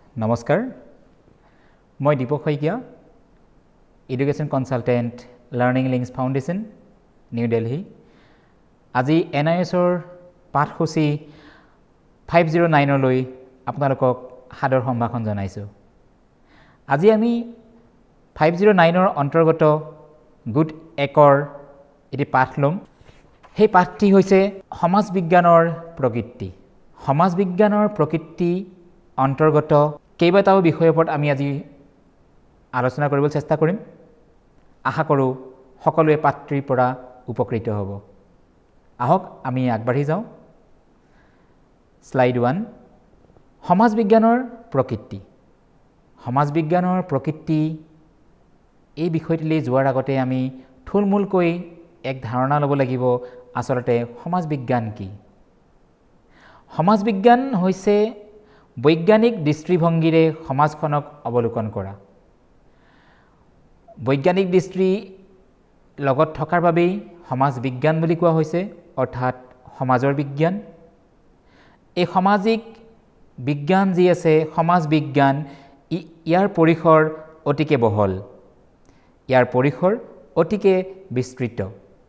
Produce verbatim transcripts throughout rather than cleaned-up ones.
নমস্কাৰ মই Deepak Saikia education consultant learning links foundation New Delhi আজি এন আই এছৰ পাঠসূচী পাঁচ শূন্য নয় লৈ আপোনালোকক সাদৰ সম্ভাষণ জনাইছো। আজি আমি পাঁচ শূন্য নয় ৰ অন্তৰ্গত গুড একৰ এটি পাঠ লম। সেই পাঠটি হৈছে সমাজ বিজ্ঞানৰ প্ৰকৃতি। সমাজ বিজ্ঞানৰ প্ৰকৃতি অন্তৰ্গত কেইবাটাও বিষয়ৰ ওপৰত আমি আজি আলোচনা কৰিবলৈ চেষ্টা কৰিম। আশা কৰোঁ সকলোৱে পাঠটিৰ পৰা উপকৃত হ'ব। আহক আমি আগবাঢ়ি যাওঁ। Slide one. সমাজ বিজ্ঞানৰ প্ৰকৃতি। সমাজ বিজ্ঞানৰ প্ৰকৃতি এই বিষয়টিলৈ যোৱাৰ আগতে আমি থুলমূলকৈ এক ধাৰণা ল'ব লাগিব আচলতে সমাজ বিজ্ঞান কি। সমাজ বিজ্ঞান হৈছে বৈজ্ঞানিক দৃষ্টিভংগীৰে সমাজখনক অৱলোকন কৰা। বৈজ্ঞানিক দৃষ্টি লগত থকাৰ বাবেই সমাজ বিজ্ঞান বুলি কোৱা হৈছে, অৰ্থাৎ সমাজৰ বিজ্ঞান। এই সামাজিক বিজ্ঞান যি আছে সমাজ বিজ্ঞান, ইয়াৰ পৰিসৰ অতিকে বহল, ইয়াৰ পৰিসৰ অতিকে বিস্তৃত।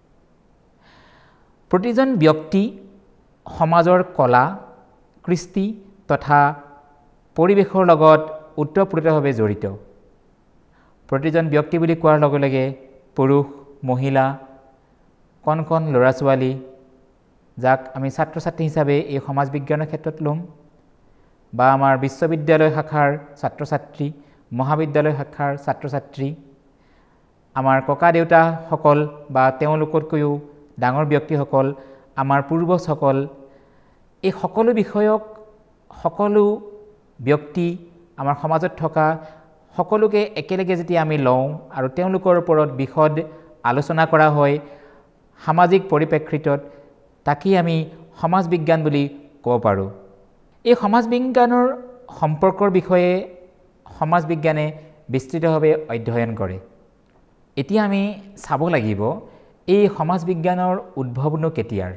প্ৰতিজন ব্যক্তি সমাজৰ কলা, কৃষ্টি তথা পৰিৱেশৰ লগত ওতঃপ্ৰোতভাৱে জড়িত। প্ৰতিজন ব্যক্তি বুলি কোৱাৰ লগে লগে পুৰুষ, মহিলা, কণ কণ ল'ৰা ছোৱালী, যাক আমি ছাত্ৰ ছাত্ৰী হিচাপে এই সমাজ বিজ্ঞানৰ ক্ষেত্ৰত ল'ম, বা আমাৰ বিশ্ববিদ্যালয় শাখাৰ ছাত্ৰ ছাত্ৰী, মহাবিদ্যালয় শাখাৰ ছাত্ৰ ছাত্ৰী, আমাৰ ককা দেউতাসকল বা তেওঁলোকতকৈও ডাঙৰ ব্যক্তিসকল, আমাৰ পূৰ্বজসকল, এই সকলো বিষয়ক সকলো ব্যক্তি আমাৰ সমাজত থকা সকলোকে একেলগে যেতিয়া আমি লওঁ আৰু তেওঁলোকৰ ওপৰত বিশদ আলোচনা কৰা হয় সামাজিক পৰিপ্ৰেক্ষিতত, তাকেই আমি সমাজ বিজ্ঞান বুলি ক'ব পাৰোঁ। এই সমাজ বিজ্ঞানৰ সম্পৰ্কৰ বিষয়ে সমাজ বিজ্ঞানে বিস্তৃতভাৱে অধ্যয়ন কৰে। এতিয়া আমি চাব লাগিব এই সমাজ বিজ্ঞানৰ উদ্ভৱনো কেতিয়াৰ।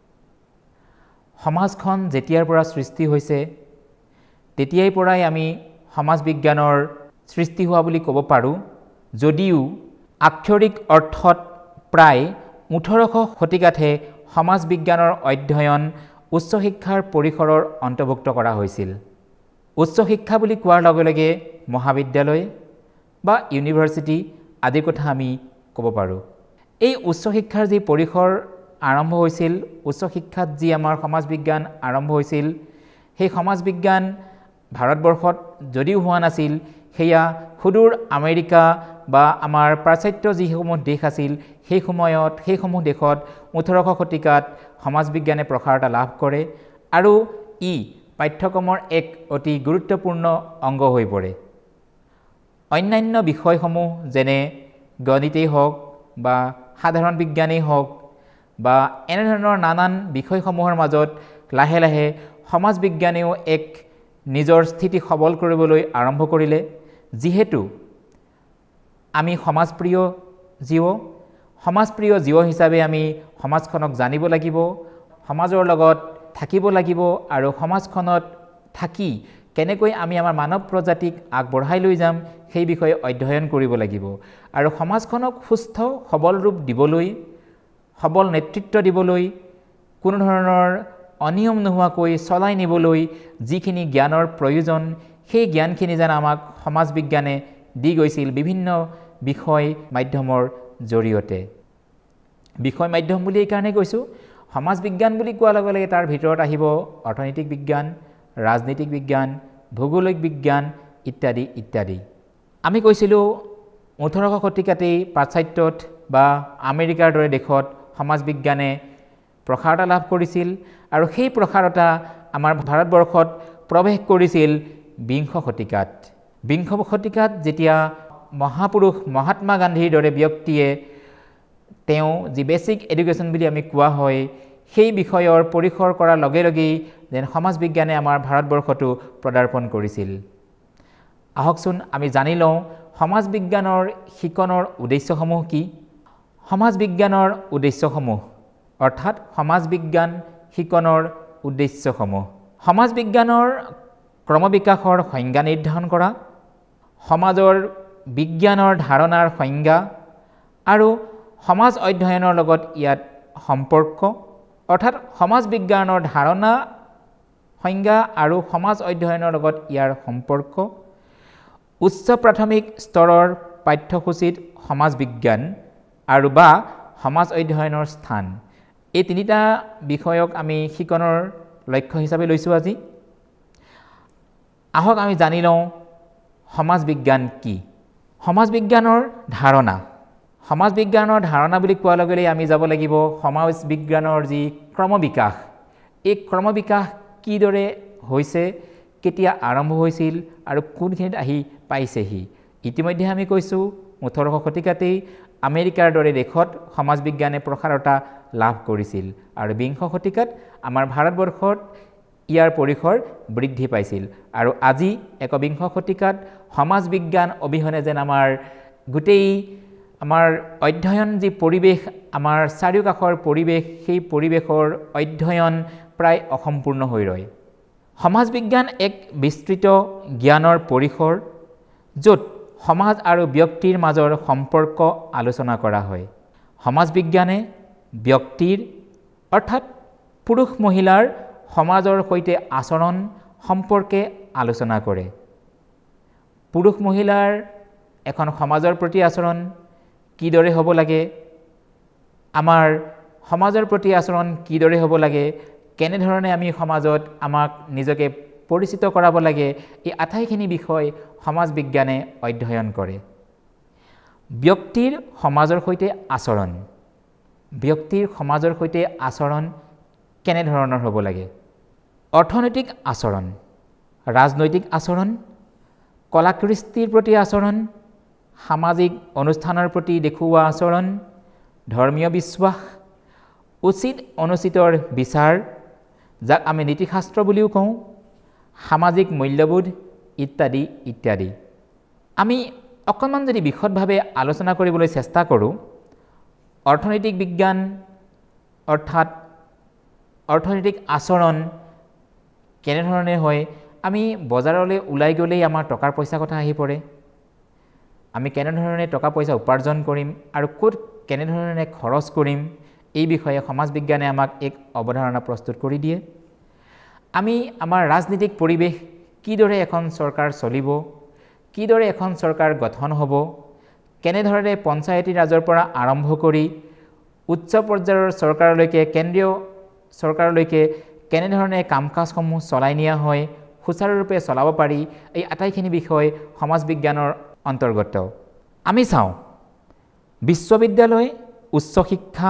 সমাজখন যেতিয়াৰ পৰা সৃষ্টি হৈছে তেতিয়াই পৰাই আমি সমাজ বিজ্ঞানৰ সৃষ্টি হোৱা বুলি ক'ব পাৰোঁ, যদিও আক্ষৰিক অৰ্থত প্ৰায় ওঠৰশ শতিকাতহে সমাজ বিজ্ঞানৰ অধ্যয়ন উচ্চ শিক্ষাৰ পৰিসৰৰ অন্তৰ্ভুক্ত কৰা হৈছিল। উচ্চ শিক্ষা বুলি কোৱাৰ লগে লগে মহাবিদ্যালয় বা ইউনিভাৰ্চিটি আদিৰ কথা আমি ক'ব পাৰোঁ। এই উচ্চ শিক্ষাৰ যি পৰিসৰ আৰম্ভ হৈছিল, উচ্চ শিক্ষাত যি আমাৰ সমাজ বিজ্ঞান আৰম্ভ হৈছিল, সেই সমাজ বিজ্ঞান ভাৰতবৰ্ষত যদিও হোৱা নাছিল, সেয়া সুদূৰ আমেৰিকা বা আমাৰ পাশ্চাত্য যিসমূহ দেশ আছিল সেই সময়ত সেইসমূহ দেশত ওঠৰশ শতিকাত সমাজ বিজ্ঞানে প্ৰসাৰতা লাভ কৰে আৰু ই পাঠ্যক্ৰমৰ এক অতি গুৰুত্বপূৰ্ণ অংগ হৈ পৰে। অন্যান্য বিষয়সমূহ যেনে গণিতেই হওক বা সাধাৰণ বিজ্ঞানেই হওক বা এনেধৰণৰ নানান বিষয়সমূহৰ মাজত লাহে লাহে সমাজ বিজ্ঞানেও এক নিজৰ স্থিতি সবল কৰিবলৈ আৰম্ভ কৰিলে। যিহেতু আমি সমাজপ্ৰিয় জীৱ, সমাজপ্ৰিয় জীৱ হিচাপে আমি সমাজখনক জানিব লাগিব, সমাজৰ লগত থাকিব লাগিব আৰু সমাজখনত থাকি কেনেকৈ আমি আমাৰ মানৱ প্ৰজাতিক আগবঢ়াই লৈ যাম সেই বিষয়ে অধ্যয়ন কৰিব লাগিব। আৰু সমাজখনক সুস্থ সবল ৰূপ দিবলৈ, সবল নেতৃত্ব দিবলৈ, কোনো ধৰণৰ অনিয়ম নোহোৱাকৈ চলাই নিবলৈ যিখিনি জ্ঞানৰ প্ৰয়োজন, সেই জ্ঞানখিনি যেন আমাক সমাজ বিজ্ঞানে দি গৈছিল বিভিন্ন বিষয় মাধ্যমৰ জৰিয়তে। বিষয় মাধ্যম বুলি এইকাৰণে কৈছোঁ, সমাজ বিজ্ঞান বুলি কোৱাৰ লগে লগে তাৰ ভিতৰত আহিব অৰ্থনৈতিক বিজ্ঞান, ৰাজনৈতিক বিজ্ঞান, ভৌগোলিক বিজ্ঞান ইত্যাদি ইত্যাদি। আমি কৈছিলোঁ ওঠৰশ শতিকাতেই পাশ্চাত্যত বা আমেৰিকাৰ দৰে দেশত সমাজ বিজ্ঞানে প্ৰসাৰতা লাভ কৰিছিল আৰু সেই প্ৰসাৰতা আমাৰ ভাৰতবৰ্ষত প্ৰৱেশ কৰিছিল বিংশ শতিকাত। বিংশ শতিকাত যেতিয়া মহাপুৰুষ মহাত্মা গান্ধীৰ দৰে ব্যক্তিয়ে তেওঁ যি বেচিক এডুকেশ্যন বুলি আমি কোৱা হয় সেই বিষয়ৰ পৰিসৰ কৰাৰ লগে লগেই যেন সমাজ বিজ্ঞানে আমাৰ ভাৰতবৰ্ষতো পদাৰ্পণ কৰিছিল। আহকচোন আমি জানি লওঁ সমাজ বিজ্ঞানৰ শিকনৰ উদ্দেশ্যসমূহ কি। সমাজ বিজ্ঞানৰ উদ্দেশ্যসমূহ অৰ্থাৎ সমাজ বিজ্ঞান শিকনৰ উদ্দেশ্যসমূহ। সমাজ বিজ্ঞানৰ ক্ৰমবিকাশৰ সংজ্ঞা নিৰ্ধাৰণ কৰা, সমাজৰ বিজ্ঞানৰ ধাৰণাৰ সংজ্ঞা আৰু সমাজ অধ্যয়নৰ লগত ইয়াত সম্পৰ্ক, অৰ্থাৎ সমাজ বিজ্ঞানৰ ধাৰণা সংজ্ঞা আৰু সমাজ অধ্যয়নৰ লগত ইয়াৰ সম্পৰ্ক, উচ্চ প্ৰাথমিক স্তৰৰ পাঠ্যসূচীত সমাজ বিজ্ঞান আৰু বা সমাজ অধ্যয়নৰ স্থান, এই তিনিটা বিষয়ক আমি শিকনৰ লক্ষ্য হিচাপে লৈছোঁ আজি। আহক আমি জানি লওঁ সমাজ বিজ্ঞান কি। সমাজ বিজ্ঞানৰ ধাৰণা, সমাজ বিজ্ঞানৰ ধাৰণা বুলি কোৱাৰ লগে লগে আমি যাব লাগিব সমাজ বিজ্ঞানৰ যি ক্ৰমবিকাশ, এই ক্ৰমবিকাশ কিদৰে হৈছে, কেতিয়া আৰম্ভ হৈছিল আৰু কোনখিনিত আহি পাইছেহি। ইতিমধ্যে আমি কৈছোঁ ওঠৰশ শতিকাতেই আমেৰিকাৰ দৰে দেশত সমাজ বিজ্ঞানে প্ৰসাৰতা লাভ কৰিছিল আৰু বিংশ শতিকাত আমাৰ ভাৰতবৰ্ষত ইয়াৰ পৰিসৰ বৃদ্ধি পাইছিল আৰু আজি একবিংশ শতিকাত সমাজ বিজ্ঞান অবিহনে যেন আমাৰ গোটেই আমাৰ অধ্যয়ন যি পৰিৱেশ, আমাৰ চাৰিওকাষৰ পৰিৱেশ, সেই পৰিৱেশৰ অধ্যয়ন প্ৰায় অসম্পূৰ্ণ হৈ ৰয়। সমাজ বিজ্ঞান এক বিস্তৃত জ্ঞানৰ পৰিসৰ য'ত সমাজ আৰু ব্যক্তিৰ মাজৰ সম্পৰ্ক আলোচনা কৰা হয়। সমাজ বিজ্ঞানে ব্যক্তিৰ অৰ্থাৎ পুৰুষ মহিলাৰ সমাজৰ সৈতে আচৰণ সম্পৰ্কে আলোচনা কৰে। পুৰুষ মহিলাৰ এখন সমাজৰ প্ৰতি আচৰণ কিদৰে হ'ব লাগে, আমাৰ সমাজৰ প্ৰতি আচৰণ কিদৰে হ'ব লাগে, কেনেধৰণে আমি সমাজত আমাক নিজকে পৰিচিত কৰাব লাগে, এই আটাইখিনি বিষয় সমাজ বিজ্ঞানে অধ্যয়ন কৰে। ব্যক্তিৰ সমাজৰ সৈতে আচৰণ, ব্যক্তিৰ সমাজৰ সৈতে আচৰণ কেনেধৰণৰ হ'ব লাগে, অৰ্থনৈতিক আচৰণ, ৰাজনৈতিক আচৰণ, কলাকৃষ্টিৰ প্ৰতি আচৰণ, সামাজিক অনুষ্ঠানৰ প্ৰতি দেখুওৱা আচৰণ, ধৰ্মীয় বিশ্বাস, উচিত অনুচিতৰ বিচাৰ যাক আমি নীতিশাস্ত্ৰ বুলিও কওঁ, সামাজিক মূল্যবোধ ইত্যাদি ইত্যাদি। আমি অকণমান যদি বিশদভাৱে আলোচনা কৰিবলৈ চেষ্টা কৰোঁ, অৰ্থনৈতিক বিজ্ঞান অৰ্থাৎ অৰ্থনৈতিক আচৰণ কেনেধৰণে হয়, আমি বজাৰলৈ ওলাই গ'লেই আমাৰ টকাৰ পইচা কথা আহি পৰে। আমি কেনেধৰণে টকা পইচা উপাৰ্জন কৰিম আৰু ক'ত কেনেধৰণে খৰচ কৰিম, এই বিষয়ে সমাজ বিজ্ঞানে আমাক এক অৱধাৰণা প্ৰস্তুত কৰি দিয়ে। আমি আমাৰ ৰাজনীতিক পৰিৱেশ, কিদৰে এখন চৰকাৰ চলিব, কিদৰে এখন চৰকাৰ গঠন হ'ব, কেনেধৰণে পঞ্চায়তী ৰাজৰ পৰা আৰম্ভ কৰি উচ্চ পৰ্যায়ৰ চৰকাৰলৈকে, কেন্দ্ৰীয় চৰকাৰলৈকে কেনেধৰণে কাম কাজসমূহ চলাই নিয়া হয়, সুচাৰুৰূপে চলাব পাৰি, এই আটাইখিনি বিষয় সমাজ বিজ্ঞানৰ অন্তৰ্গত। আমি চাওঁ বিশ্ববিদ্যালয়, উচ্চ শিক্ষা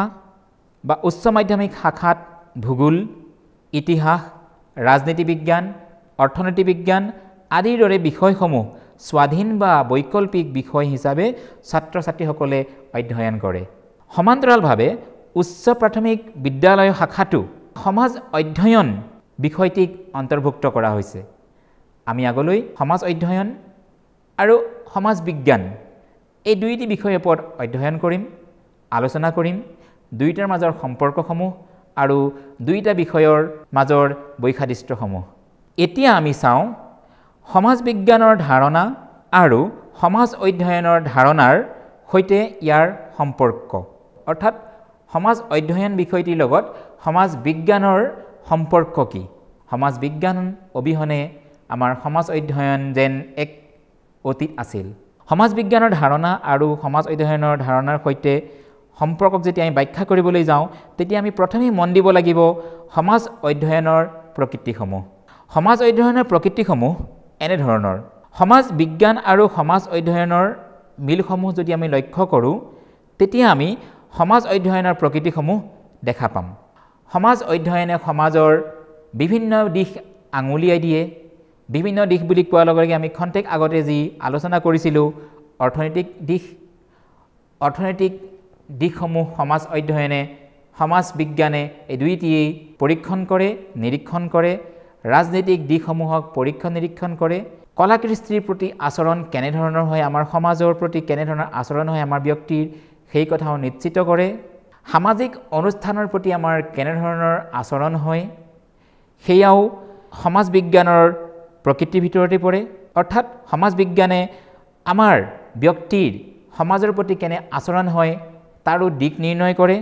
বা উচ্চ মাধ্যমিক শাখাত ভূগোল, ইতিহাস, ৰাজনীতি বিজ্ঞান, অৰ্থনীতি বিজ্ঞান আদিৰ দৰে বিষয়সমূহ স্বাধীন বা বৈকল্পিক বিষয় হিচাপে ছাত্ৰ ছাত্ৰীসকলে অধ্যয়ন কৰে। সমান্তৰালভাৱে উচ্চ প্ৰাথমিক বিদ্যালয় শাখাটো সমাজ অধ্যয়ন বিষয়টিক অন্তৰ্ভুক্ত কৰা হৈছে। আমি আগলৈ সমাজ অধ্যয়ন আৰু সমাজ বিজ্ঞান এই দুইটি বিষয়ৰ ওপৰত অধ্যয়ন কৰিম, আলোচনা কৰিম, দুইটাৰ মাজৰ সম্পৰ্কসমূহ আৰু দুইটা বিষয়ৰ মাজৰ বৈশিষ্ট্যসমূহ। এতিয়া আমি চাওঁ সমাজ বিজ্ঞানৰ ধাৰণা আৰু সমাজ অধ্যয়নৰ ধাৰণাৰ সৈতে ইয়াৰ সম্পৰ্ক, অৰ্থাৎ সমাজ অধ্যয়ন বিষয়টিৰ লগত সমাজ বিজ্ঞানৰ সম্পৰ্ক কি। সমাজ বিজ্ঞান অবিহনে আমাৰ সমাজ অধ্যয়ন যেন এক অতীত আছিল। সমাজ বিজ্ঞানৰ ধাৰণা আৰু সমাজ অধ্যয়নৰ ধাৰণাৰ সৈতে সম্পৰ্কক যেতিয়া আমি ব্যাখ্যা কৰিবলৈ যাওঁ, তেতিয়া আমি প্ৰথমেই মন দিব লাগিব সমাজ অধ্যয়নৰ প্ৰকৃতিসমূহ। সমাজ অধ্যয়নৰ প্ৰকৃতিসমূহ এনেধৰণৰ। সমাজ বিজ্ঞান আৰু সমাজ অধ্যয়নৰ মিলসমূহ যদি আমি লক্ষ্য কৰোঁ, তেতিয়া আমি সমাজ অধ্যয়নৰ প্ৰকৃতিসমূহ দেখা পাম। সমাজ অধ্যয়নে সমাজৰ বিভিন্ন দিশ আঙুলিয়াই দিয়ে। বিভিন্ন দিশ বুলি কোৱাৰ লগে লগে আমি খন্তেক আগতে যি আলোচনা কৰিছিলোঁ অৰ্থনৈতিক দিশ, অৰ্থনৈতিক দিশসমূহ সমাজ অধ্যয়নে, সমাজ বিজ্ঞানে এই দুইটিয়েই পৰীক্ষণ কৰে, নিৰীক্ষণ কৰে। ৰাজনৈতিক দিশসমূহক পৰীক্ষণ নিৰীক্ষণ কৰে। কলাকৃষ্টিৰ প্ৰতি আচৰণ কেনেধৰণৰ হয়, আমাৰ সমাজৰ প্ৰতি কেনেধৰণৰ আচৰণ হয় আমাৰ ব্যক্তিৰ, সেই কথাও নিশ্চিত কৰে। সামাজিক অনুষ্ঠানৰ প্ৰতি আমাৰ কেনেধৰণৰ আচৰণ হয়, সেয়াও সমাজ বিজ্ঞানৰ প্ৰকৃতিৰ ভিতৰতে পৰে অৰ্থাৎ সমাজ বিজ্ঞানে আমাৰ ব্যক্তিৰ সমাজৰ প্ৰতি কেনে আচৰণ হয় তাৰো দিক নিৰ্ণয় কৰে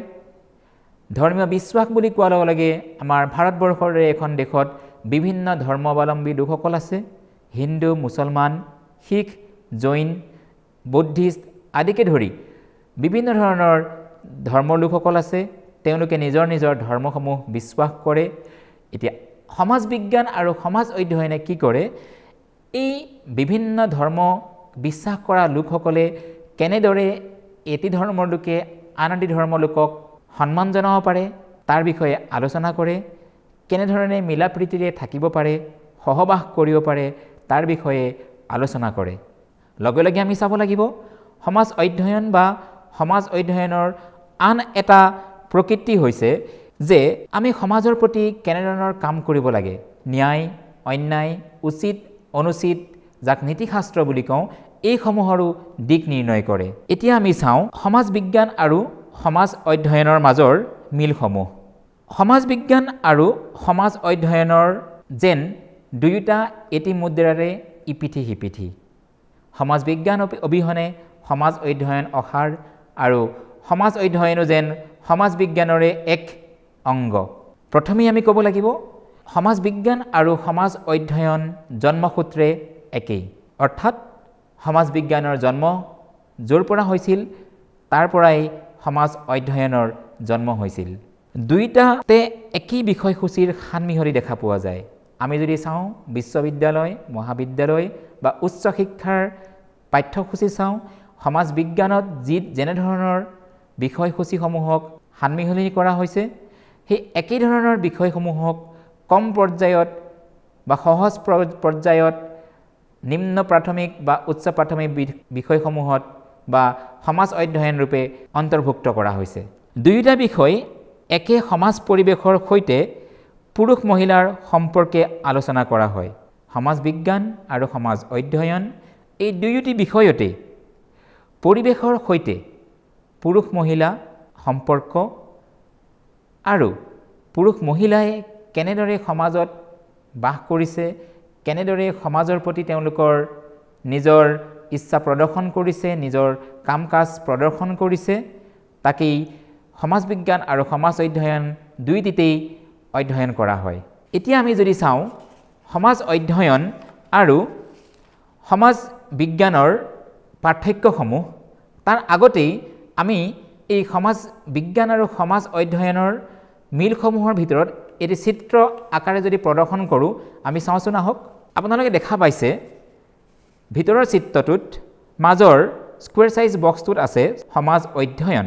ধৰ্মীয় বিশ্বাস বুলি কোৱাৰ লগে লগে আমাৰ ভাৰতবৰ্ষৰ এখন দেশত বিভিন্ন ধৰ্মাৱলম্বী লোকসকল আছে হিন্দু মুছলমান শিখ জৈন বৌদ্ধিষ্ট আদিকে ধৰি বিভিন্ন ধৰণৰ ধৰ্মৰ লোকসকল আছে তেওঁলোকে নিজৰ নিজৰ ধৰ্মসমূহ বিশ্বাস কৰে এতিয়া সমাজ বিজ্ঞান আৰু সমাজ অধ্যয়নে কি কৰে এই বিভিন্ন ধৰ্ম বিশ্বাস কৰা লোকসকলে কেনেদৰে এটি ধৰ্মৰ লোকে আন এটি ধৰ্মৰ লোকক সন্মান জনাব পাৰে তাৰ বিষয়ে আলোচনা কৰে কেনেধৰণে মিলা প্ৰীতিৰে থাকিব পাৰে সহবাস কৰিব পাৰে তাৰ বিষয়ে আলোচনা কৰে লগে লগে আমি চাব লাগিব সমাজ অধ্যয়ন বা সমাজ অধ্যয়নৰ আন এটা প্ৰকৃতি হৈছে যে আমি সমাজৰ প্ৰতি কেনেধৰণৰ কাম কৰিব লাগে ন্যায় অন্যায় উচিত অনুচিত যাক নীতিশাস্ত্ৰ বুলি কওঁ এইসমূহৰো দিক নিৰ্ণয় কৰে এতিয়া আমি চাওঁ সমাজ বিজ্ঞান আৰু সমাজ অধ্যয়নৰ মাজৰ মিলসমূহ সমাজ বিজ্ঞান আৰু সমাজ অধ্যয়নৰ যেন দুয়োটা এটি মুদ্ৰাৰে ইপিঠি সিপিঠি সমাজ বিজ্ঞান অবিহনে সমাজ অধ্যয়ন অসাৰ আৰু সমাজ অধ্যয়নো যেন সমাজ বিজ্ঞানৰে এক অংগ প্ৰথমে আমি ক'ব লাগিব সমাজ বিজ্ঞান আৰু সমাজ অধ্যয়ন জন্মসূত্ৰে একেই অৰ্থাৎ সমাজ বিজ্ঞানৰ জন্ম য'ৰ পৰা হৈছিল তাৰ পৰাই সমাজ অধ্যয়নৰ জন্ম হৈছিল দুইটাতে একেই বিষয়সূচীৰ সানমিহলি দেখা পোৱা যায় আমি যদি চাওঁ বিশ্ববিদ্যালয় মহাবিদ্যালয় বা উচ্চ শিক্ষাৰ পাঠ্যসূচী চাওঁ সমাজ বিজ্ঞানত যি যেনে ধৰণৰ বিষয়সূচীসমূহক সানমিহলি কৰা হৈছে সেই একেই ধৰণৰ বিষয়সমূহক কম পৰ্যায়ত বা সহজ পৰ্যায়ত নিম্ন প্ৰাথমিক বা উচ্চ প্ৰাথমিক বিষয়সমূহত বা সমাজ অধ্যয়ন ৰূপে অন্তৰ্ভুক্ত কৰা হৈছে দুয়োটা বিষয় একে সমাজ পৰিৱেশৰ সৈতে পুৰুষ মহিলাৰ সম্পৰ্কে আলোচনা কৰা হয় সমাজ বিজ্ঞান আৰু সমাজ অধ্যয়ন এই দুয়োটি বিষয়তে পৰিৱেশৰ সৈতে পুৰুষ মহিলা সম্পৰ্ক আৰু পুৰুষ মহিলাই কেনেদৰে সমাজত বাস কৰিছে কেনেদৰে সমাজৰ প্ৰতি তেওঁলোকৰ নিজৰ ইচ্ছা প্ৰদৰ্শন কৰিছে নিজৰ কাম কাজ প্ৰদৰ্শন কৰিছে তাকেই সমাজ বিজ্ঞান আৰু সমাজ অধ্যয়ন দুয়োটিতেই অধ্যয়ন কৰা হয় এতিয়া আমি যদি চাওঁ সমাজ অধ্যয়ন আৰু সমাজ বিজ্ঞানৰ পাৰ্থক্যসমূহ তাৰ আগতেই আমি এই সমাজ বিজ্ঞান আৰু সমাজ অধ্যয়নৰ মিলসমূহৰ ভিতৰত এটি চিত্ৰ আকাৰে যদি প্ৰদৰ্শন কৰোঁ আমি চাওঁচোন আহক আপোনালোকে দেখা পাইছে ভিতৰৰ চিত্ৰটোত মাজৰ স্কুৱেৰ সাইজ বক্সটোত আছে সমাজ অধ্যয়ন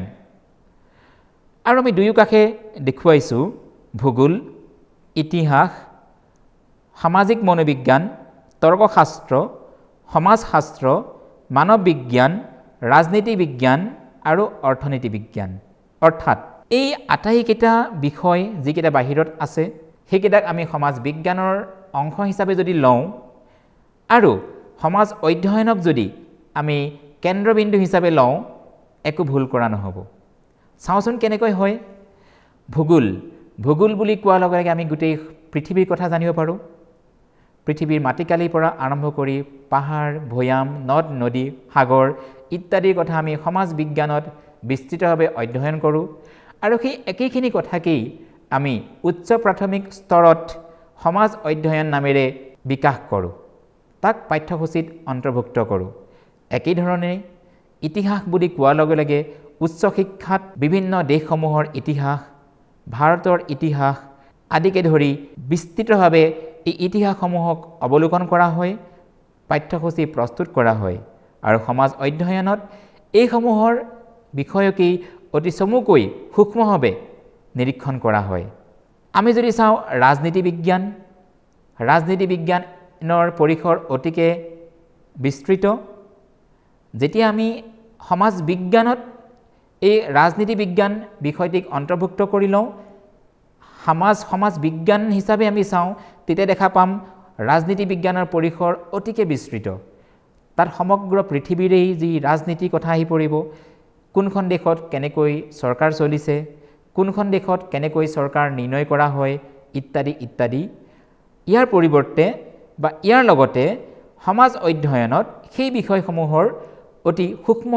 আৰু আমি দুয়ো কাষে দেখুৱাইছোঁ ভূগোল ইতিহাস সামাজিক মনোবিজ্ঞান তৰ্কশাস্ত্ৰ সমাজশাস্ত্ৰ মানৱ বিজ্ঞান ৰাজনীতি বিজ্ঞান আৰু অৰ্থনীতি বিজ্ঞান অৰ্থাৎ এই আটাইকেইটা বিষয় যিকেইটা বাহিৰত আছে সেইকেইটাক আমি সমাজ বিজ্ঞানৰ অংশ হিচাপে যদি লওঁ আৰু সমাজ অধ্যয়নক যদি আমি কেন্দ্ৰবিন্দু হিচাপে লওঁ একো ভুল কৰা নহ'ব চাওঁচোন কেনেকৈ হয় ভূগোল ভূগোল বুলি কোৱাৰ লগে লগে আমি গোটেই পৃথিৱীৰ কথা জানিব পাৰোঁ পৃথিৱীৰ মাটিকালিৰ পৰা আৰম্ভ কৰি পাহাৰ ভৈয়াম নদ নদী সাগৰ ইত্যাদিৰ কথা আমি সমাজ বিজ্ঞানত বিস্তৃতভাৱে অধ্যয়ন কৰোঁ আৰু সেই একেইখিনি কথাকেই আমি উচ্চ প্ৰাথমিক স্তৰত সমাজ অধ্যয়ন নামেৰে বিকাশ কৰোঁ তাক পাঠ্যসূচীত অন্তৰ্ভুক্ত কৰোঁ একেই ধৰণে ইতিহাস বুলি কোৱাৰ লগে লগে উচ্চ শিক্ষাত বিভিন্ন দেশসমূহৰ ইতিহাস ভাৰতৰ ইতিহাস আদিকে ধৰি বিস্তৃতভাৱে এই ইতিহাসসমূহক অৱলোকন কৰা হয় পাঠ্যসূচী প্ৰস্তুত কৰা হয় আৰু সমাজ অধ্যয়নত এইসমূহৰ বিষয়কেই অতি চমুকৈ সূক্ষ্মভাৱে নিৰীক্ষণ কৰা হয় আমি যদি চাওঁ ৰাজনীতি বিজ্ঞান ৰাজনীতি বিজ্ঞানৰ পৰিসৰ অতিকে বিস্তৃত যেতিয়া আমি সমাজ বিজ্ঞানত এই ৰাজনীতি বিজ্ঞান বিষয়টিক অন্তৰ্ভুক্ত কৰি লওঁ সমাজ সমাজ বিজ্ঞান হিচাপে আমি চাওঁ তেতিয়া দেখা পাম ৰাজনীতি বিজ্ঞানৰ পৰিসৰ অতিকে বিস্তৃত তাত সমগ্ৰ পৃথিৱীৰেই যি ৰাজনীতি কথা আহি পৰিব কোনখন দেশত কেনেকৈ চৰকাৰ চলিছে কোনখন দেশত কেনেকৈ চৰকাৰ নিৰ্ণয় কৰা হয় ইত্যাদি ইত্যাদি ইয়াৰ পৰিৱৰ্তে বা ইয়াৰ লগতে সমাজ অধ্যয়নত সেই বিষয়সমূহৰ অতি সূক্ষ্ম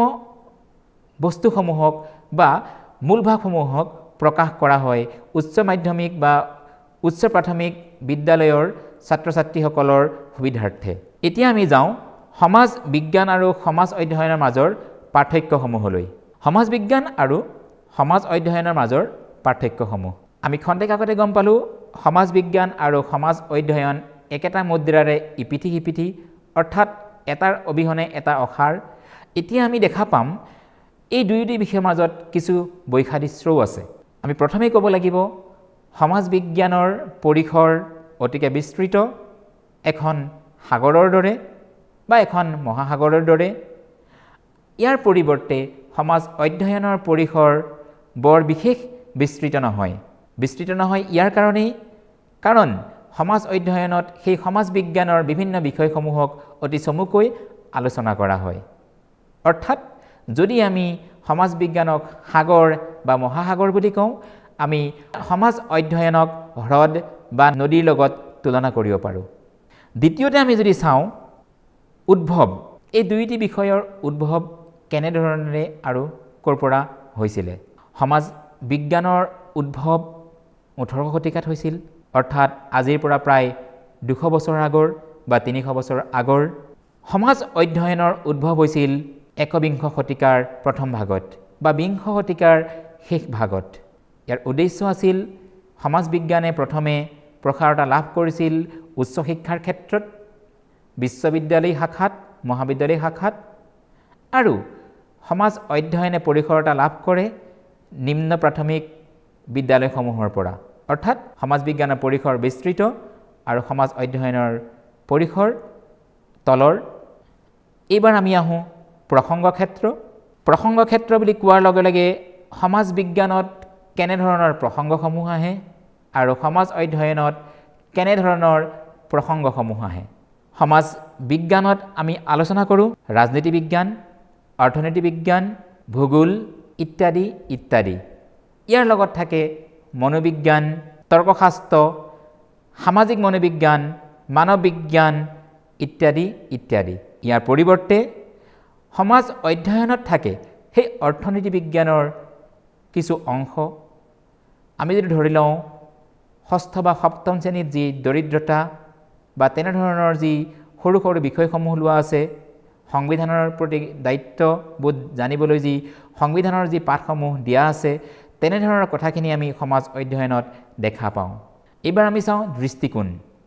বস্তুসমূহক বা মূলভাগসমূহক প্ৰকাশ কৰা হয় উচ্চ মাধ্যমিক বা উচ্চ প্ৰাথমিক বিদ্যালয়ৰ ছাত্ৰ ছাত্ৰীসকলৰ সুবিধাৰ্থে। এতিয়া আমি যাওঁ সমাজ বিজ্ঞান আৰু সমাজ অধ্যয়নৰ মাজৰ পাৰ্থক্যসমূহলৈ। সমাজ বিজ্ঞান আৰু সমাজ অধ্যয়নৰ মাজৰ পাৰ্থক্যসমূহ আমি খন্তেক আগতে গম পালোঁ। সমাজ বিজ্ঞান আৰু সমাজ অধ্যয়ন একেটা মুদ্ৰাৰে ইপিঠি সিপিঠি, অৰ্থাৎ এটাৰ অবিহনে এটা অসাৰ। এতিয়া আমি দেখা পাম এই দুয়োটি বিষয়ৰ মাজত কিছু বৈসাদৃশ্যও আছে। আমি প্ৰথমেই ক'ব লাগিব সমাজ বিজ্ঞানৰ পৰিসৰ অতিকে বিস্তৃত, এখন সাগৰৰ দৰে বা এখন মহাসাগৰৰ দৰে। ইয়াৰ পৰিৱৰ্তে সমাজ অধ্যয়নৰ পৰিসৰ বৰ বিশেষ বিস্তৃত নহয়। বিস্তৃত নহয় ইয়াৰ কাৰণেই কাৰণ সমাজ অধ্যয়নত সেই সমাজ বিজ্ঞানৰ বিভিন্ন বিষয়সমূহক অতি চমুকৈ আলোচনা কৰা হয়। অৰ্থাৎ যদি আমি সমাজ বিজ্ঞানক সাগৰ বা মহাসাগৰ বুলি কওঁ, আমি সমাজ অধ্যয়নক হ্ৰদ বা নদীৰ লগত তুলনা কৰিব পাৰোঁ। দ্বিতীয়তে আমি যদি চাওঁ উদ্ভৱ, এই দুয়োটি বিষয়ৰ উদ্ভৱ কেনেধৰণেৰে আৰু ক'ৰ পৰা হৈছিলে। সমাজ বিজ্ঞানৰ উদ্ভৱ ওঠৰশ শতিকাত হৈছিল, অৰ্থাৎ আজিৰ পৰা প্ৰায় দুশ বছৰ আগৰ বা তিনিশ বছৰ আগৰ। সমাজ অধ্যয়নৰ উদ্ভৱ হৈছিল একবিংশ শতিকাৰ প্ৰথম ভাগত বা বিংশ শতিকাৰ শেষ ভাগত। ইয়াৰ উদ্দেশ্য আছিল সমাজ বিজ্ঞানে প্ৰথমে প্ৰসাৰতা লাভ কৰিছিল উচ্চ শিক্ষাৰ ক্ষেত্ৰত, বিশ্ববিদ্যালয় শাখাত, মহাবিদ্যালয় শাখাত, আৰু সমাজ অধ্যয়নে পৰিসৰতা লাভ কৰে নিম্ন প্ৰাথমিক বিদ্যালয়সমূহৰ পৰা। অৰ্থাৎ সমাজ বিজ্ঞানৰ পৰিসৰ বিস্তৃত আৰু সমাজ অধ্যয়নৰ পৰিসৰ তলৰ। এইবাৰ আমি আহোঁ প্ৰসংগ ক্ষেত্ৰ। প্ৰসংগ ক্ষেত্ৰ বুলি কোৱাৰ লগে লগে সমাজ বিজ্ঞানত কেনেধৰণৰ প্ৰসংগসমূহ আহে আৰু সমাজ অধ্যয়নত কেনেধৰণৰ প্ৰসংগসমূহ আহে। সমাজ বিজ্ঞানত আমি আলোচনা কৰোঁ ৰাজনীতি বিজ্ঞান, অৰ্থনীতি বিজ্ঞান, ভূগোল ইত্যাদি ইত্যাদি। ইয়াৰ লগত থাকে মনোবিজ্ঞান, তৰ্কশাস্ত্ৰ, সামাজিক মনোবিজ্ঞান, মানৱ বিজ্ঞান ইত্যাদি ইত্যাদি। ইয়াৰ পৰিৱৰ্তে সমাজ অধ্যয়নত থাকে সেই অৰ্থনীতি বিজ্ঞানৰ কিছু অংশ। আমি যদি ধৰি লওঁ ষষ্ঠ বা সপ্তম শ্ৰেণীত যি দৰিদ্ৰতা বা তেনেধৰণৰ যি সৰু সৰু বিষয়সমূহ লোৱা আছে, সংবিধানৰ প্ৰতি দায়িত্ববোধ জানিবলৈ যি সংবিধানৰ যি পাঠসমূহ দিয়া আছে, তেনেধৰণৰ কথাখিনি আমি সমাজ অধ্যয়নত দেখা পাওঁ। এইবাৰ আমি চাওঁ দৃষ্টিকোণ,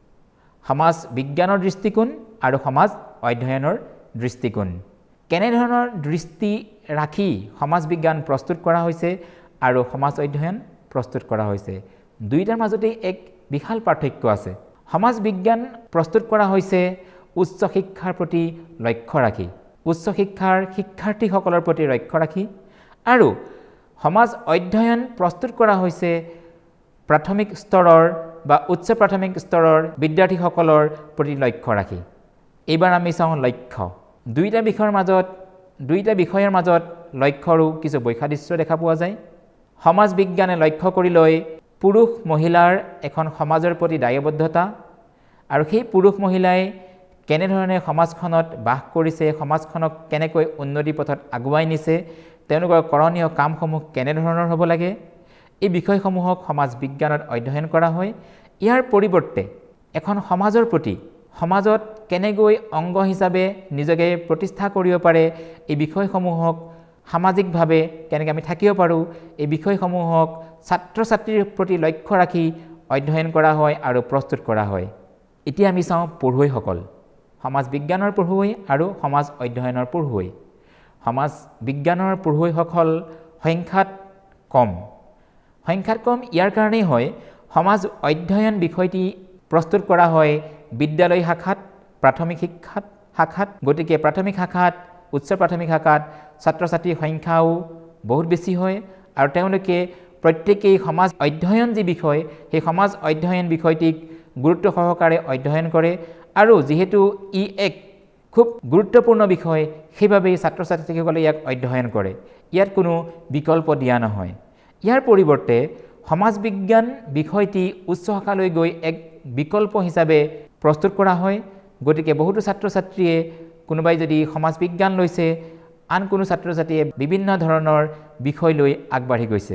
সমাজ বিজ্ঞানৰ দৃষ্টিকোণ আৰু সমাজ অধ্যয়নৰ দৃষ্টিকোণ। কেনেধৰণৰ দৃষ্টি ৰাখি সমাজ বিজ্ঞান প্ৰস্তুত কৰা হৈছে আৰু সমাজ অধ্যয়ন প্ৰস্তুত কৰা হৈছে, দুয়োটাৰ মাজতেই এক বিশাল পাৰ্থক্য আছে। সমাজ বিজ্ঞান প্ৰস্তুত কৰা হৈছে উচ্চ শিক্ষাৰ প্ৰতি লক্ষ্য ৰাখি, উচ্চ শিক্ষাৰ শিক্ষাৰ্থীসকলৰ প্ৰতি লক্ষ্য ৰাখি, আৰু সমাজ অধ্যয়ন প্ৰস্তুত কৰা হৈছে প্ৰাথমিক স্তৰৰ বা উচ্চ প্ৰাথমিক স্তৰৰ বিদ্যাৰ্থীসকলৰ প্ৰতি লক্ষ্য ৰাখি। এইবাৰ আমি চাওঁ লক্ষ্য। দুইটা বিষয়ৰ মাজত দুইটা বিষয়ৰ মাজত লক্ষ্যৰো কিছু বৈসাদৃশ্য দেখা পোৱা যায়। সমাজ বিজ্ঞানে লক্ষ্য কৰি লয় পুৰুষ মহিলাৰ এখন সমাজৰ প্ৰতি দায়বদ্ধতা, আৰু সেই পুৰুষ মহিলাই কেনেধৰণে সমাজখনত বাস কৰিছে, সমাজখনক কেনেকৈ উন্নতি পথত আগুৱাই নিছে, তেওঁলোকৰ কৰণীয় কামসমূহ কেনেধৰণৰ হ'ব লাগে, এই বিষয়সমূহক সমাজ বিজ্ঞানত অধ্যয়ন কৰা হয়। ইয়াৰ পৰিৱৰ্তে এখন সমাজৰ প্ৰতি, সমাজত কেনেকৈ অংগ হিচাপে নিজকে প্ৰতিষ্ঠা কৰিব পাৰে, এই বিষয়সমূহক সামাজিকভাৱে কেনেকৈ আমি থাকিব পাৰোঁ, এই বিষয়সমূহক ছাত্ৰ ছাত্ৰীৰ প্ৰতি লক্ষ্য ৰাখি অধ্যয়ন কৰা হয় আৰু প্ৰস্তুত কৰা হয়। এতিয়া আমি চাওঁ পঢ়ুৱৈসকল, সমাজ বিজ্ঞানৰ পঢ়ুৱৈ আৰু সমাজ অধ্যয়নৰ পঢ়ুৱৈ। সমাজ বিজ্ঞানৰ পঢ়ুৱৈসকল সংখ্যাত কম। সংখ্যাত কম ইয়াৰ কাৰণেই হয় সমাজ অধ্যয়ন বিষয়টি প্ৰস্তুত কৰা হয় বিদ্যালয় শাখাত, প্ৰাথমিক শিক্ষাত শাখাত। গতিকে প্ৰাথমিক শাখাত, উচ্চ প্ৰাথমিক শাখাত ছাত্ৰ ছাত্ৰীৰ সংখ্যাও বহুত বেছি হয়, আৰু তেওঁলোকে প্ৰত্যেকেই সমাজ অধ্যয়ন যি বিষয়, সেই সমাজ অধ্যয়ন বিষয়টিক গুৰুত্ব সহকাৰে অধ্যয়ন কৰে, আৰু যিহেতু ই এক খুব গুৰুত্বপূৰ্ণ বিষয়, সেইবাবেই ছাত্ৰ ছাত্ৰীসকলে ইয়াক অধ্যয়ন কৰে। ইয়াত কোনো বিকল্প দিয়া নহয়। ইয়াৰ পৰিৱৰ্তে সমাজ বিজ্ঞান বিষয়টি উচ্চ শাখালৈ গৈ এক বিকল্প হিচাপে প্ৰস্তুত কৰা হয় গতিকে বহুতো ছাত্ৰ ছাত্ৰীয়ে কোনোবাই যদি সমাজ বিজ্ঞান লৈছে আন কোনো ছাত্ৰ ছাত্ৰীয়ে বিভিন্ন ধৰণৰ বিষয় লৈ আগবাঢ়ি গৈছে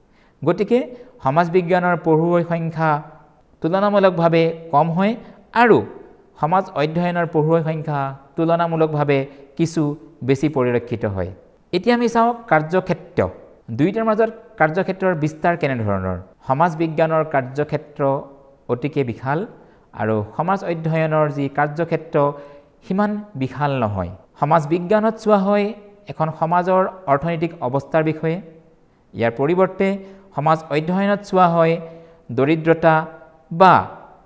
গতিকে সমাজ বিজ্ঞানৰ পঢ়ুৱৈৰ সংখ্যা তুলনামূলকভাৱে কম হয় আৰু সমাজ অধ্যয়নৰ পঢ়ুৱৈৰ সংখ্যা তুলনামূলকভাৱে কিছু বেছি পৰিলক্ষিত হয় এতিয়া আমি চাওঁ কাৰ্যক্ষেত্ৰ দুইটাৰ মাজত কাৰ্যক্ষেত্ৰৰ বিস্তাৰ কেনে ধৰণৰ সমাজ বিজ্ঞানৰ কাৰ্যক্ষেত্ৰ অতিকে বিশাল আৰু সমাজ অধ্যয়নৰ যি কাৰ্যক্ষেত্ৰ সিমান বিশাল নহয় সমাজ বিজ্ঞানত চোৱা হয় এখন সমাজৰ অৰ্থনৈতিক অৱস্থাৰ বিষয়ে ইয়াৰ পৰিৱৰ্তে সমাজ অধ্যয়নত চোৱা হয় দৰিদ্ৰতা বা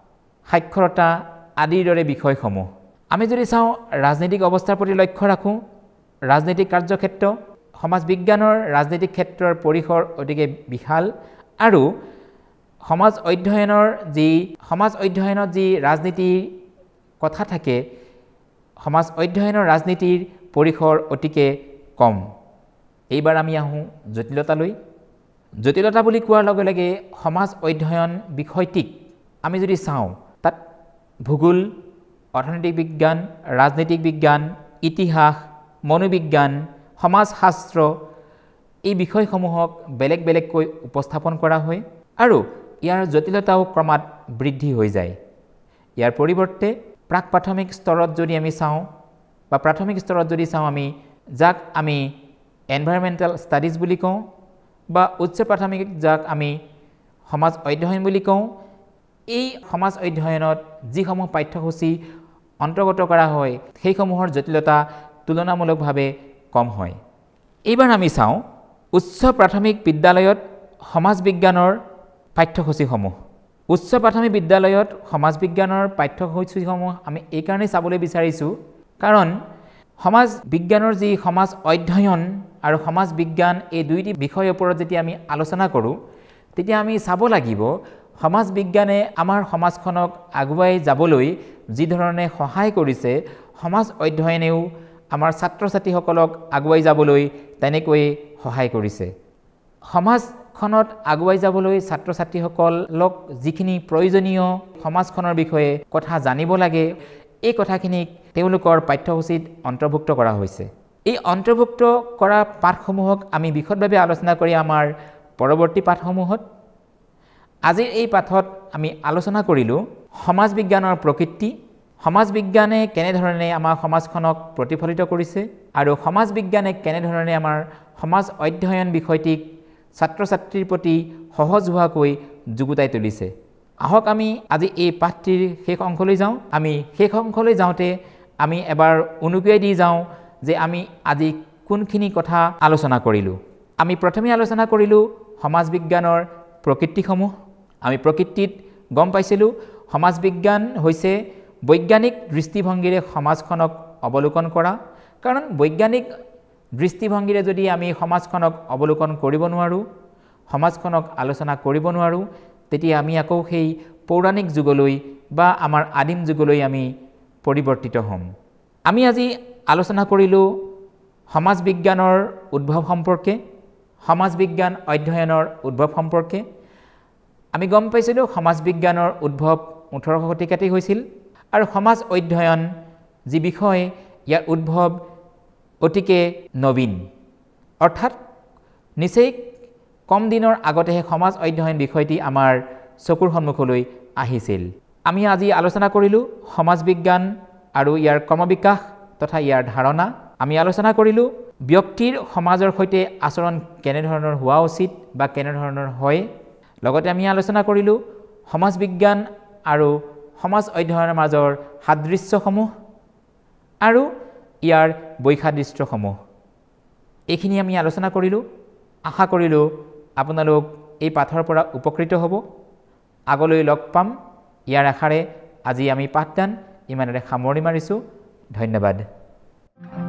সাক্ষৰতা আদিৰ দৰে বিষয়সমূহ আমি যদি চাওঁ ৰাজনৈতিক অৱস্থাৰ প্ৰতি লক্ষ্য ৰাখোঁ ৰাজনৈতিক কাৰ্যক্ষেত্ৰ সমাজ বিজ্ঞানৰ ৰাজনৈতিক ক্ষেত্ৰৰ পৰিসৰ অতিকে বিশাল আৰু সমাজ অধ্যয়নৰ যি সমাজ অধ্যয়নত যি ৰাজনীতিৰ কথা থাকে সমাজ অধ্যয়নৰ ৰাজনীতিৰ পৰিসৰ অতিকে কম এইবাৰ আমি আহোঁ জটিলতালৈ জটিলতা বুলি কোৱাৰ লগে লগে সমাজ অধ্যয়ন বিষয়টিক আমি যদি চাওঁ তাত ভূগোল অৰ্থনৈতিক বিজ্ঞান ৰাজনৈতিক বিজ্ঞান ইতিহাস মনোবিজ্ঞান সমাজশাস্ত্ৰ এই বিষয়সমূহক বেলেগ বেলেগকৈ উপস্থাপন কৰা হয় আৰু ইয়াৰ জটিলতাও ক্ৰমাৎ বৃদ্ধি হৈ যায় ইয়াৰ পৰিৱৰ্তে প্ৰাক প্ৰাথমিক স্তৰত যদি আমি চাওঁ বা প্ৰাথমিক স্তৰত যদি চাওঁ আমি যাক আমি এনভাইৰনমেণ্টেল ষ্টাডিজ বুলি কওঁ বা উচ্চ প্ৰাথমিক যাক আমি সমাজ অধ্যয়ন বুলি কওঁ এই সমাজ অধ্যয়নত যিসমূহ পাঠ্যসূচী অন্তৰ্গত কৰা হয় সেইসমূহৰ জটিলতা তুলনামূলকভাৱে কম হয় এইবাৰ আমি চাওঁ উচ্চ প্ৰাথমিক বিদ্যালয়ত সমাজ বিজ্ঞানৰ পাঠ্যসূচীসমূহ উচ্চ প্ৰাথমিক বিদ্যালয়ত সমাজ বিজ্ঞানৰ পাঠ্যসূচীসমূহ আমি এই কাৰণেই চাবলৈ বিচাৰিছোঁ কাৰণ সমাজ বিজ্ঞানৰ যি সমাজ অধ্যয়ন আৰু সমাজ বিজ্ঞান এই দুইটি বিষয়ৰ ওপৰত যেতিয়া আমি আলোচনা কৰোঁ তেতিয়া আমি চাব লাগিব সমাজ বিজ্ঞানে আমাৰ সমাজখনক আগুৱাই যাবলৈ যি ধৰণে সহায় কৰিছে সমাজ অধ্যয়নেও আমাৰ ছাত্ৰ ছাত্ৰীসকলক আগুৱাই যাবলৈ তেনেকৈ সহায় কৰিছে সমাজখনত আগুৱাই যাবলৈ ছাত্ৰ ছাত্ৰীসকলক যিখিনি প্ৰয়োজনীয় সমাজখনৰ বিষয়ে কথা জানিব লাগে এই কথাখিনিক তেওঁলোকৰ পাঠ্যসূচীত অন্তৰ্ভুক্ত কৰা হৈছে এই অন্তৰ্ভুক্ত কৰা পাঠসমূহক আমি বিশদভাৱে আলোচনা কৰি আমাৰ পৰৱৰ্তী পাঠসমূহত আজিৰ এই পাঠত আমি আলোচনা কৰিলোঁ সমাজ বিজ্ঞানৰ প্ৰকৃতি সমাজ বিজ্ঞানে কেনেধৰণে আমাৰ সমাজখনক প্ৰতিফলিত কৰিছে আৰু সমাজ বিজ্ঞানে কেনেধৰণে আমাৰ সমাজ অধ্যয়ন বিষয়টিক ছাত্ৰ ছাত্ৰীৰ প্ৰতি সহজ হোৱাকৈ যুগুতাই তুলিছে আহক আমি আজি এই পাঠটিৰ শেষ অংশলৈ যাওঁ আমি শেষ অংশলৈ যাওঁতে আমি এবাৰ অনুকিয়াই দি যাওঁ যে আমি আজি কোনখিনি কথা আলোচনা কৰিলোঁ আমি প্ৰথমে আলোচনা কৰিলোঁ সমাজ বিজ্ঞানৰ প্ৰকৃতিসমূহ আমি প্ৰকৃতিত গম পাইছিলোঁ সমাজ বিজ্ঞান হৈছে বৈজ্ঞানিক দৃষ্টিভংগীৰে সমাজখনক অৱলোকন কৰা কাৰণ বৈজ্ঞানিক দৃষ্টিভংগীৰে যদি আমি সমাজখনক অৱলোকন কৰিব নোৱাৰোঁ সমাজখনক আলোচনা কৰিব নোৱাৰোঁ তেতিয়া আমি আকৌ সেই পৌৰাণিক যুগলৈ বা আমাৰ আদিম যুগলৈ আমি পৰিৱৰ্তিত হ'ম আমি আজি আলোচনা কৰিলোঁ সমাজ বিজ্ঞানৰ উদ্ভৱ সম্পৰ্কে সমাজ বিজ্ঞান অধ্যয়নৰ উদ্ভৱ সম্পৰ্কে আমি গম পাইছিলোঁ সমাজ বিজ্ঞানৰ উদ্ভৱ ওঠৰশ শতিকাতেই হৈছিল আৰু সমাজ অধ্যয়ন যি বিষয় ইয়াৰ উদ্ভৱ অতিকে নবীন অৰ্থাৎ নিচেই কম দিনৰ আগতেহে সমাজ অধ্যয়ন বিষয়টি আমাৰ চকুৰ সন্মুখলৈ আহিছিল আমি আজি আলোচনা কৰিলোঁ সমাজ বিজ্ঞান আৰু ইয়াৰ ক্ৰমবিকাশ তথা ইয়াৰ ধাৰণা আমি আলোচনা কৰিলোঁ ব্যক্তিৰ সমাজৰ সৈতে আচৰণ কেনেধৰণৰ হোৱা উচিত বা কেনেধৰণৰ হয় লগতে আমি আলোচনা কৰিলোঁ সমাজ বিজ্ঞান আৰু সমাজ অধ্যয়নৰ মাজৰ সাদৃশ্যসমূহ আৰু ইয়াৰ বৈসাদৃশ্যসমূহ এইখিনি আমি আলোচনা কৰিলোঁ আশা কৰিলোঁ আপোনালোক এই পাঠৰ পৰা উপকৃত হ'ব আগলৈ লগ পাম ইয়াৰ আশাৰে আজি আমি পাঠদান ইমানেৰে সামৰণি মাৰিছোঁ ধন্যবাদ।